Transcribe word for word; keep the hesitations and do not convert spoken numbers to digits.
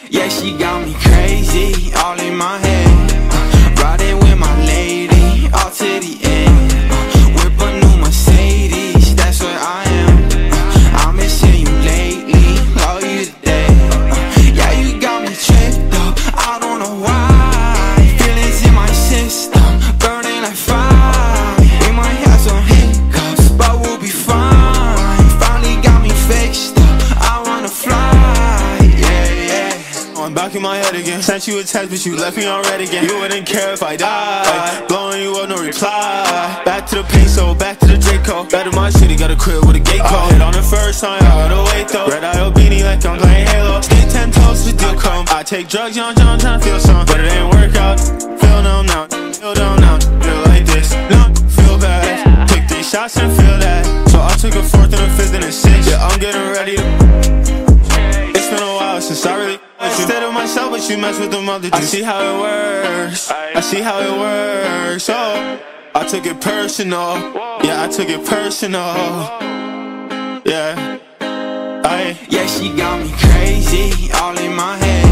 Yeah, she got me crazy, all in my head. uh, Riding with my lady, all to the end. uh, Whip a new Mercedes, that's what I am. uh, I'm missing you lately, love you today. uh, Yeah, you got me tripped up, I don't know why. Feelings in my system, burning like fire. We might have some hiccups, but we'll be fine. Finally got me fixed up, I wanna fly. I'm back in my head again. Sent you a text, but you left me on red again. You wouldn't care if I died. Blowing you up, no reply. Back to the peso, back to the Draco. Back to my city, got a crib with a gate code. Hit on the first time, I gotta wait though. Red eye beanie like I'm playing Halo. Stay ten toes with deal come. I take drugs, young John, tryna feel some, but it ain't work out. Feel numb now, feel down now. Feel like this, not feel bad. Take three shots and feel that. So I took a fourth and a fifth and a sixth. Yeah, I'm getting ready to. It's been a while since I really instead of myself, but you mess with them other dudes. I see how it works, I see how it works. Oh, I took it personal. Yeah, I took it personal. Yeah, I Yeah, she got me crazy, all in my head.